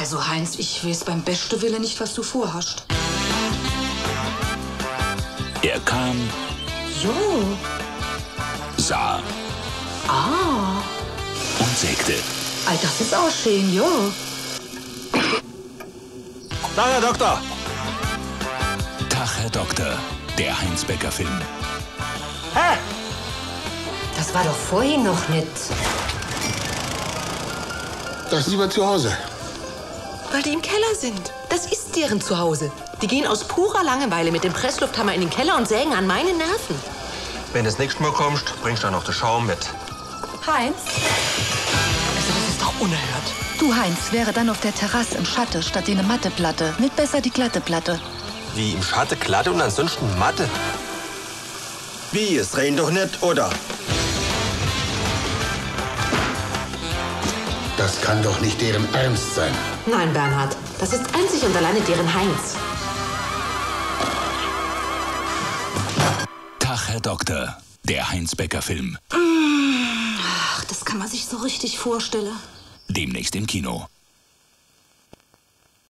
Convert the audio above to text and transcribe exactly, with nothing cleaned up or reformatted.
Also Heinz, ich weiß beim besten Willen nicht, was du vorhast. Er kam, Jo. sah Ah. und sägte. All das ist auch schön, jo. Tag, Herr Doktor. Tag, Herr Doktor, der Heinz-Becker-Film. Hä? Das war doch vorhin noch nicht. Das ist lieber zu Hause. Weil die im Keller sind. Das ist deren Zuhause. Die gehen aus purer Langeweile mit dem Presslufthammer in den Keller und sägen an meine Nerven. Wenn du das nächste Mal kommst, bringst du dann noch den Schaum mit. Heinz? Also das ist doch unerhört. Du, Heinz, wäre dann auf der Terrasse im Schatten statt eine matte Platte. Nicht besser die glatte Platte. Wie im Schatten glatte und ansonsten Matte? Wie, es regnet doch nicht, oder? Das kann doch nicht deren Ernst sein. Nein, Bernhard. Das ist einzig und alleine deren Heinz. Tag, Herr Doktor, der Heinz-Becker-Film. Ach, das kann man sich so richtig vorstellen. Demnächst im Kino.